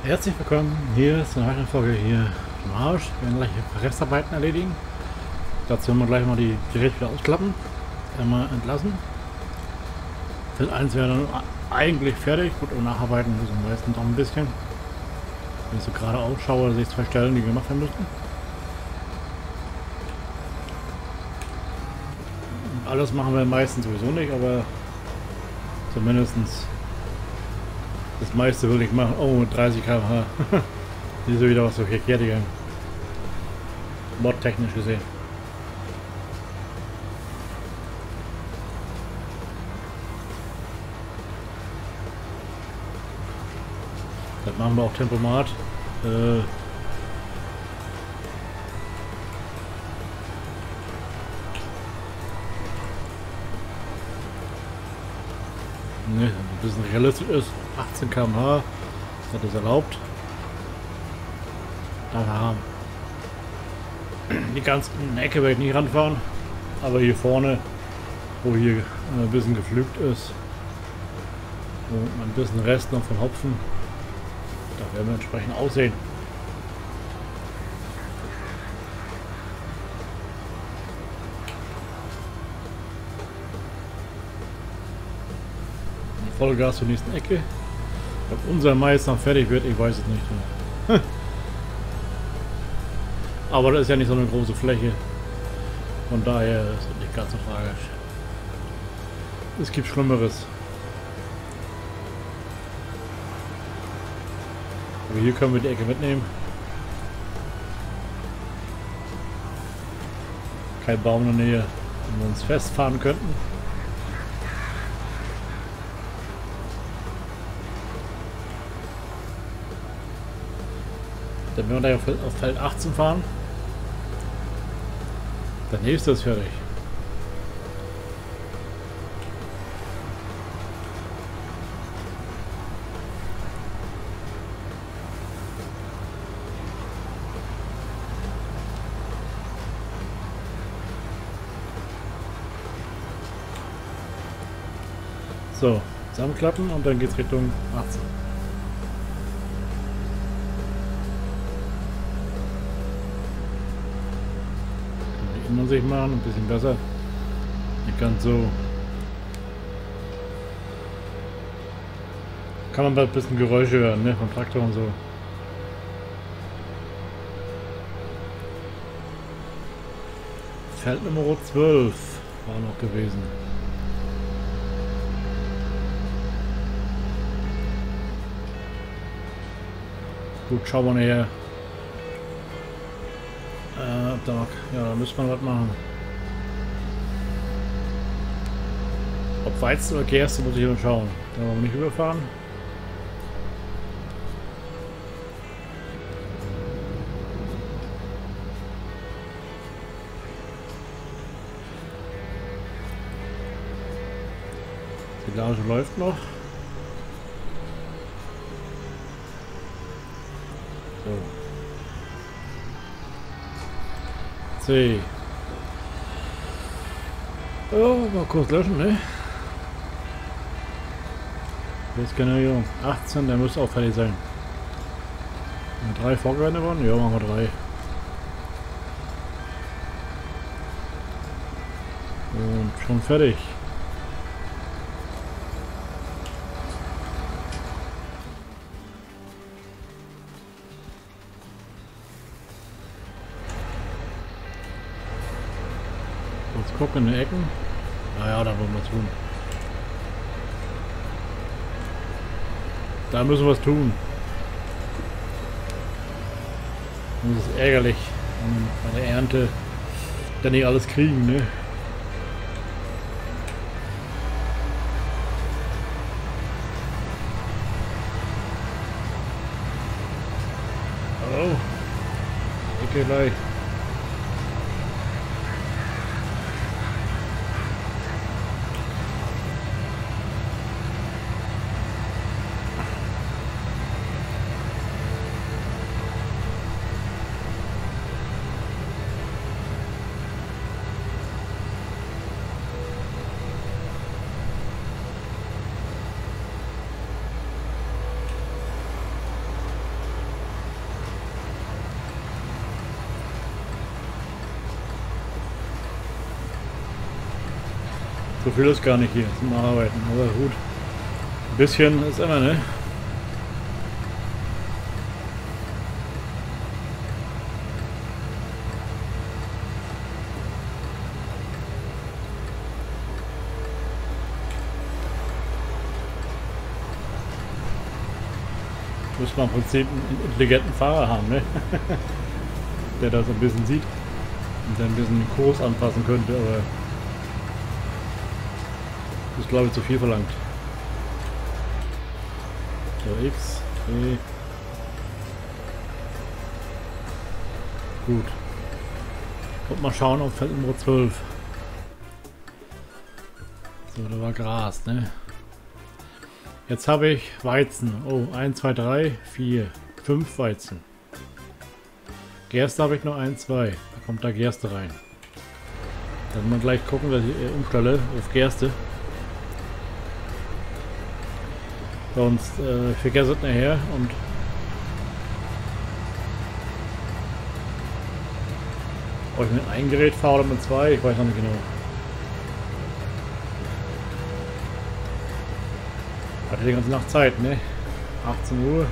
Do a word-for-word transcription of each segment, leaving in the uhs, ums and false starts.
Herzlich willkommen hier zu einer weiteren Folge hier im Arsch. Wir werden gleich Restarbeiten erledigen. Dazu werden wir gleich mal die Geräte wieder ausklappen, einmal entlassen. Feld eins wäre dann eigentlich fertig, gut, und nacharbeiten müssen wir meistens noch ein bisschen. Wenn ich so gerade ausschaue, sehe ich zwei Stellen, die gemacht werden müssen. Und alles machen wir meistens sowieso nicht, aber zumindestens das meiste will ich machen. Oh, dreißig Kilometer pro Stunde. Hier ist wieder was so verkehrt gegangen. Mod-technisch gesehen. Das machen wir auch Tempomat. Äh Ne, ein bisschen realistisch ist. achtzehn Kilometer pro Stunde, das ist erlaubt. Aha. Die ganze Ecke werde ich nicht ranfahren, aber hier vorne, wo hier ein bisschen gepflügt ist und ein bisschen Rest noch vom Hopfen, da werden wir entsprechend aussehen. Vollgas zur nächsten Ecke. Ob unser Mais noch fertig wird, ich weiß es nicht. Aber das ist ja nicht so eine große Fläche. Von daher ist es nicht ganz so tragisch. Es gibt Schlimmeres. Aber hier können wir die Ecke mitnehmen. Kein Baum in der Nähe, wo wir uns festfahren könnten. Dann werden wir gleich auf Feld achtzehn fahren. Der nächste ist fertig. So, zusammenklappen und dann geht's Richtung achtzehn. Man sich machen, ein bisschen besser. Nicht ganz so. Kann man bald ein bisschen Geräusche hören, ne? Vom Traktor und so. Feld Nummer zwölf war noch gewesen. Gut, schauen wir nachher. Äh, da, ja, da müsste man was machen. Ob Weizen oder Gerste, muss ich mal schauen. Da wollen wir nicht überfahren. Die Silage läuft noch. So. C. Oh, mal kurz löschen, ne? Jetzt Generierung achtzehn, der müsste auch fertig sein. Drei vorgewendet worden? Ja, machen wir drei. Und schon fertig. Jetzt gucken in die Ecken. Naja, da wollen wir was tun. Da müssen wir was tun. Das ist ärgerlich, wenn wir bei der Ernte dann nicht alles kriegen, ne? Oh, okay, gleich. So viel ist gar nicht hier zum Arbeiten, aber gut. Ein bisschen ist immer, ne? Muss man im Prinzip einen intelligenten Fahrer haben, ne? Der das ein bisschen sieht und dann ein bisschen den Kurs anpassen könnte, aber das ist, glaube ich, zu viel verlangt. So, X, E. Gut. Und mal schauen auf Feld Nummer zwölf. So, da war Gras, ne? Jetzt habe ich Weizen. Oh, eins, zwei, drei, vier, fünf Weizen. Gerste habe ich nur eins, zwei. Da kommt da Gerste rein. Dann mal gleich gucken, dass ich umstelle auf Gerste. Sonst äh, ich vergesse es nachher und ob ich mit einem Gerät fahre oder mit zwei, ich weiß noch nicht genau. Hatte die ganze Nacht Zeit, ne? achtzehn Uhr.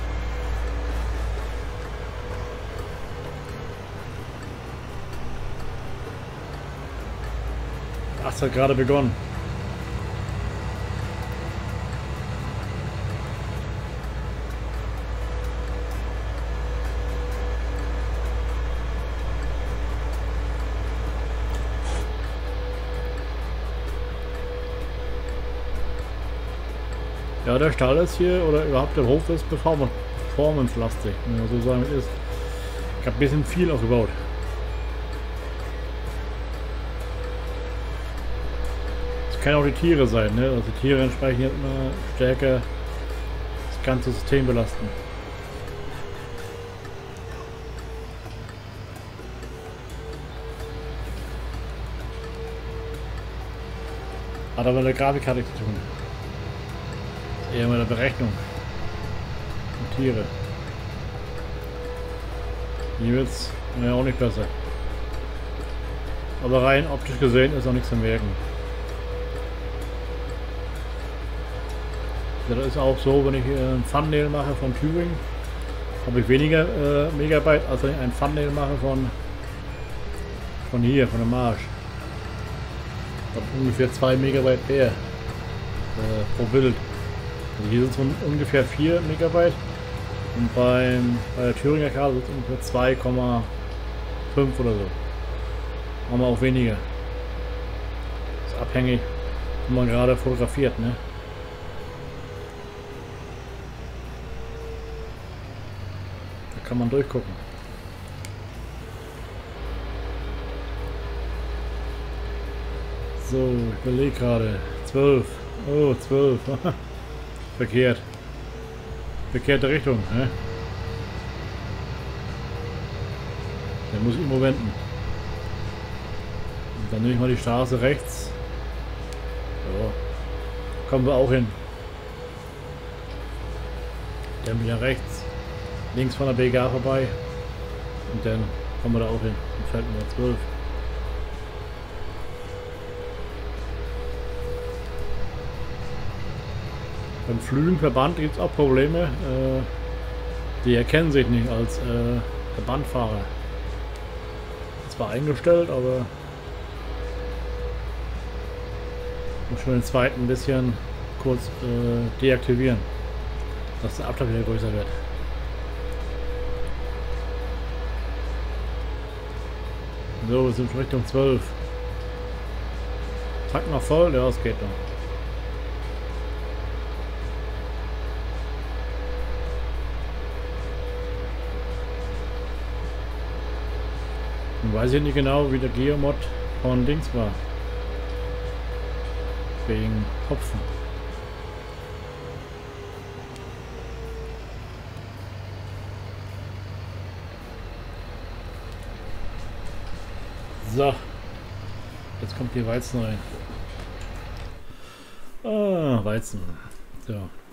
acht hat gerade begonnen. Ja, der Stall ist hier, oder überhaupt der Hof ist performance-lastig, wenn man so sagen ist. Ich habe ein bisschen viel aufgebaut. Es können auch die Tiere sein, ne? Also die Tiere entsprechend jetzt immer stärker das ganze System belasten. Hat aber mit der Grafikkarte zu tun. Eher mit der Berechnung. Und Tiere. Hier wird es ja auch nicht besser. Aber rein optisch gesehen ist auch nichts zu merken. Ja, das ist auch so, wenn ich äh, ein Thumbnail mache von Thüringen, habe ich weniger äh, Megabyte, als wenn ich ein Thumbnail mache von von hier, von der Marsch. Ich habe ungefähr zwei Megabyte mehr äh, pro Bild. Also hier sind es ungefähr vier Megabyte und beim, bei der Thüringer Karte sind es ungefähr zwei Komma fünf oder so. Haben wir auch weniger. Ist abhängig, wie man gerade fotografiert, ne? Da kann man durchgucken. So, ich überlege gerade. zwölf. Oh, zwölf. Verkehrt. Verkehrte Richtung, ne? Der muss ich irgendwo wenden. Und dann nehme ich mal die Straße rechts. So. Kommen wir auch hin. Dann wieder rechts. Links von der B G A vorbei. Und dann kommen wir da auch hin. Und Feld Nummer zwölf. Beim Flügenverband gibt es auch Probleme. Äh, die erkennen sich nicht als äh, Verbandfahrer. Zwar eingestellt, aber muss schon den zweiten ein bisschen kurz äh, deaktivieren, dass der Abstand wieder größer wird. So, wir sind schon Richtung zwölf. Tank noch voll, ja, es geht noch. Weiß ich nicht genau, wie der Geomod von Dings war. Wegen Hopfen. So. Jetzt kommt hier Weizen rein. Ah, Weizen. So.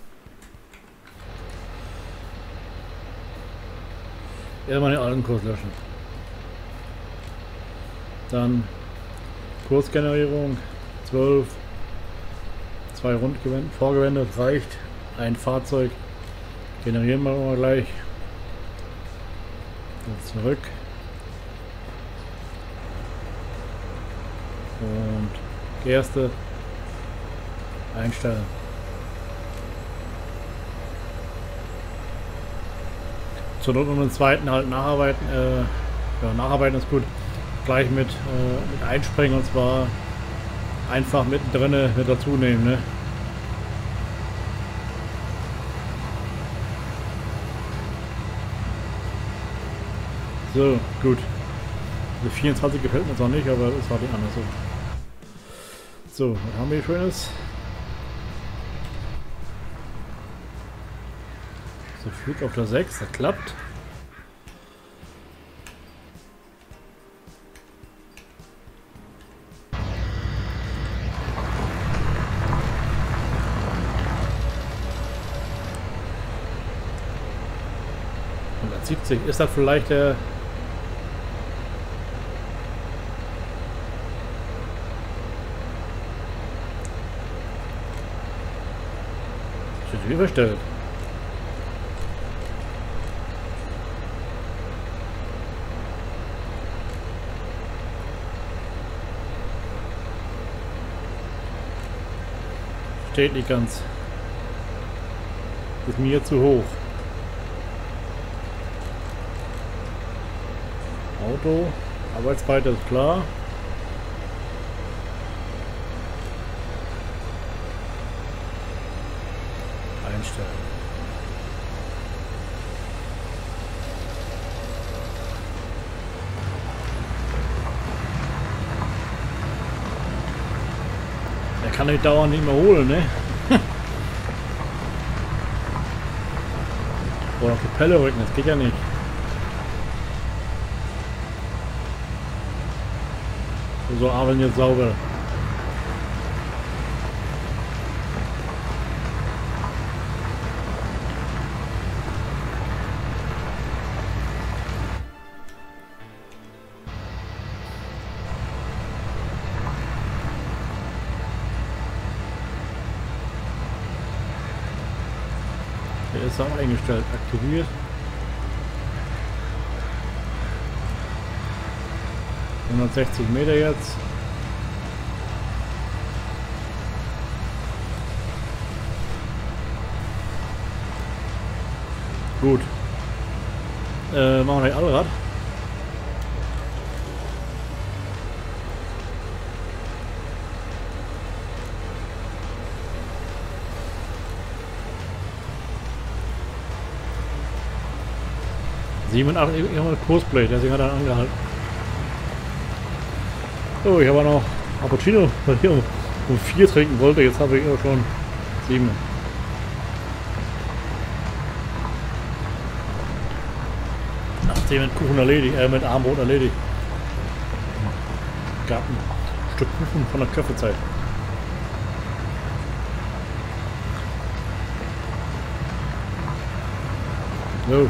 Erstmal den alten Kurs löschen. Dann Kursgenerierung zwölf. Zwei Rundgewände, Vorgewände reicht. Ein Fahrzeug generieren wir mal gleich. Und zurück. Und Gerste einstellen. Zur Not um den zweiten halt nacharbeiten. Äh, ja, nacharbeiten ist gut. Gleich mit, äh, mit einspringen, und zwar einfach mittendrin mit dazu nehmen. Ne? So, gut. Die vierundzwanzig gefällt mir jetzt noch nicht, aber das war die andere so. So, was haben wir hier Schönes? So, Flug auf der sechs, das klappt. hundertsiebzig, ist das vielleicht der... Überstellt. Steht nicht ganz. Ist mir zu hoch. Auto, Arbeitsweite ist klar. Einstellen. Der kann nicht dauernd nicht mehr holen, ne? Oder auf die Pelle rücken, das geht ja nicht. So arbeiten jetzt sauber. Der ist auch eingestellt, aktiviert. hundertsechzig Meter jetzt. Gut. Äh, machen wir gleich Allrad. siebenundachtzig, ich habe mal Kursblech, deswegen hat er angehalten. Oh, ich habe noch Cappuccino, weil ich um, um vier trinken wollte, jetzt habe ich auch schon sieben. Nachdem mit Kuchen erledigt, äh, mit Armbrot erledigt. Gab ein Stück Kuchen von der Kaffeezeit. So.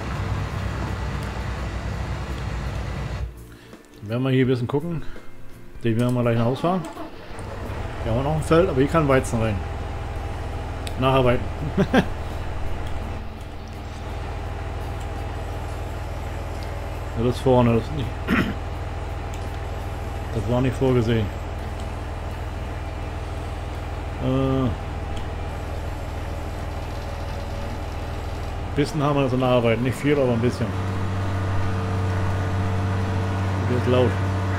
Dann werden wir hier ein bisschen gucken. Den werden wir gleich nach Hause fahren. Hier haben wir noch ein Feld, aber hier kann Weizen rein. Nacharbeiten. Ja, das vorne, das nicht. Das war nicht vorgesehen. Äh, bisschen haben wir das nacharbeiten, nicht viel, aber ein bisschen. Und jetzt laut.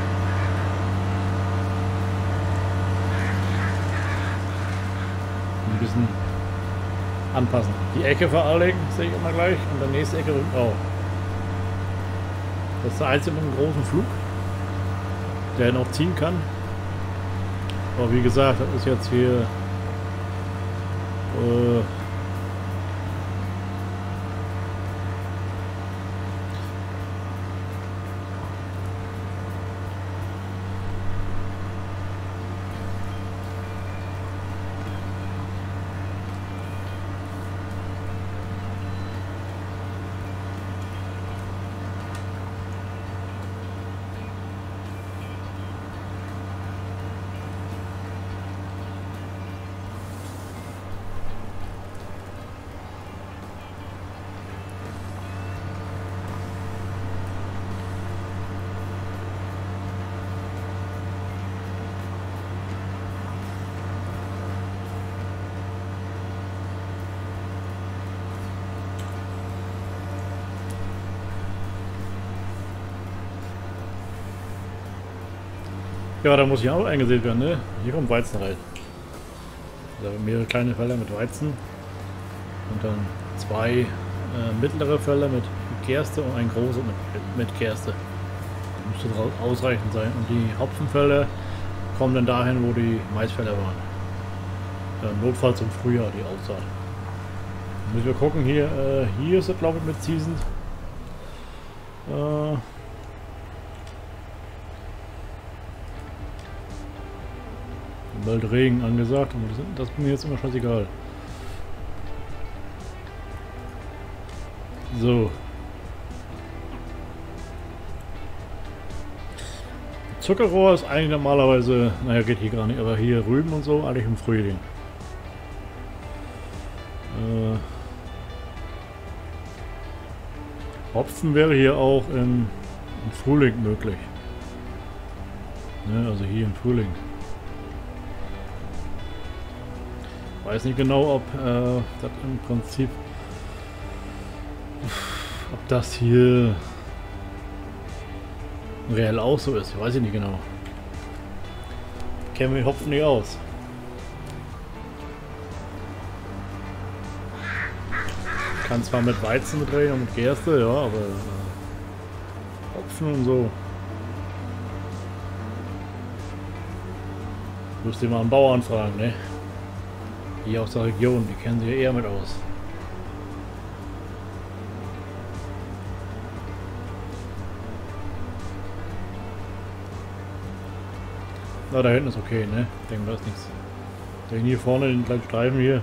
Ein bisschen anpassen. Die Ecke verlegen, sehe ich immer gleich, und der nächste Ecke rückt auch. Das ist der einzige mit einem großen Flug, der noch ziehen kann. Aber wie gesagt, das ist jetzt hier äh, Ja, da muss ich auch eingesät werden, ne? Hier kommt Weizen rein. Also mehrere kleine Felder mit Weizen. Und dann zwei äh, mittlere Felder mit Gerste und ein großes mit, mit Gerste. Das müsste ausreichend sein. Und die Hopfenfelder kommen dann dahin, wo die Maisfelder waren. Ja, notfalls im Frühjahr die Aussaat. Müssen wir gucken, hier, äh, hier ist es glaube ich mit Seasoned. Äh, bald Regen angesagt, aber das, das ist mir jetzt immer scheißegal. So. Zuckerrohr ist eigentlich normalerweise, naja geht hier gar nicht, aber hier Rüben und so eigentlich im Frühling. Äh, Hopfen wäre hier auch im, im Frühling möglich. Ne, also hier im Frühling. Weiß nicht genau, ob äh, das im Prinzip, ob das hier reell auch so ist. Weiß ich nicht genau. Kennen wir den Hopfen nicht aus. Kann zwar mit Weizen mitreden und mit Gerste, ja, aber äh, Hopfen und so. Müsst ihr mal einen Bauern fragen, ne? Hier aus der Region, die kennen sich ja eher mit aus. Na, da hinten ist okay, ne? Ich denke, da ist nichts. Hier vorne den kleinen Streifen hier.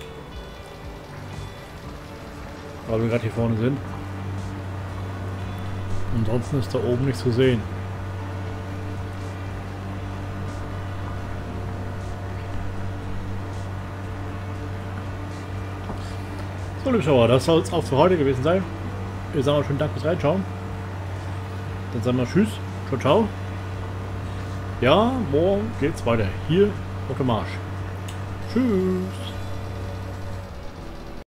Weil wir gerade hier vorne sind. Ansonsten ist da oben nichts zu sehen. So, liebe Schauer, das soll es auch für heute gewesen sein. Wir sagen mal schönen Dank fürs Reinschauen. Dann sagen wir Tschüss. Ciao, ciao. Ja, morgen geht's weiter. Hier auf dem Marsch. Tschüss.